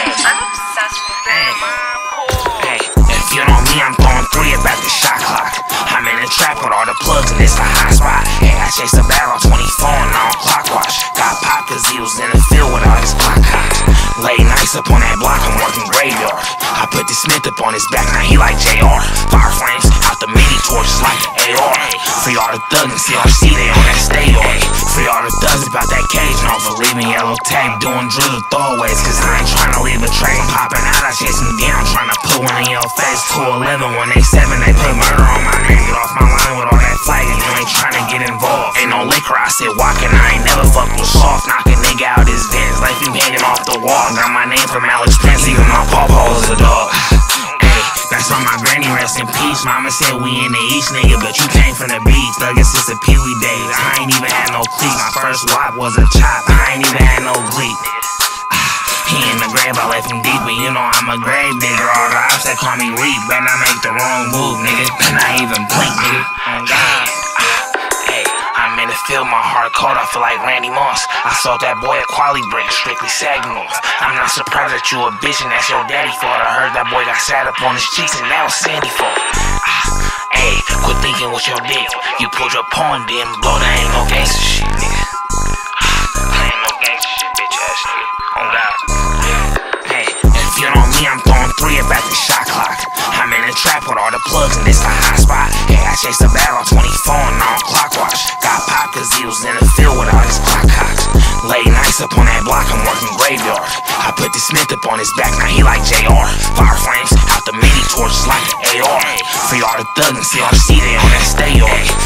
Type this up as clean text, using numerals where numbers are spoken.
I'm obsessed with them. Hey, if you know me, I'm throwing 3 about the shot clock. I'm in the trap with all the plugs and it's the hot spot. Hey, I chased a bag on 24 and on clock watch. Got popped cause he was in the field with all his clock cocks. Late nights up on that block, I'm working graveyard. I put the Smith up on his back, now he like JR. Fire flames out the mini torches like an AR. Free all the thugs and CRC, they on that stay on. Free all the thugs about that cage, no for leaving yellow tape. Doing drills with throwaways, cause I ain't trying to leave a trace. Popping out, I chase him down, trying to put one in your face. 211, when they 7, they put murder on my name. Get off my line with all that flagging, you ain't trying to get involved. Ain't no liquor, I sit walking, I ain't never fucked with soft. Knock a nigga out his vents, like him hanging off the wall. Got my name from Alex Prince, even my pawpaw is a dog. Hey, that's on my granny, rest in peace. Mama said we in the east, nigga, but you came from the beach. Thuggin' since the Pee-wee days, I ain't even had no cleat. My first wop was a chop, I ain't even had no gleek. He in the grave, I left him deep, but you know I'm a grave digger. All the ops that call me Reap, better not make the wrong move, nigga. Better not even blink, nigga. Oh God. Hey, I'm in the field, my heart cold, I feel like Randy Moss. I sold that boy a quality brick, strictly sagging off. I'm not surprised that you a bitch and that's your daddy fault. I heard that boy got sat up on his cheeks and that was Sandy fault. Hey, quit thinking with your dick. You pulled your pawn, didn't blow, that ain't no gangster shit, nigga. That ain't no gangster shit, bitch ass nigga. Oh God. Hey, if you know me, I'm throwing 3 about the shot clock. I'm in the trap with all the plugs and it's the hot spot. Hey, I chased a bag on 24 and on clock watch. Got popped cause he was in the field with all his clock cocks. Late nights up on that block, I'm working graveyard. I put the Smith up on his back, now he like JR. Fire flames out the mini torches like an AR. Free all the thugs and CRC, they on that stay on.